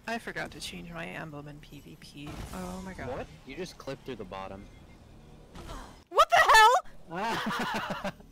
I forgot to change my emblem in PvP. Oh my god. What? You just clipped through the bottom. What the hell?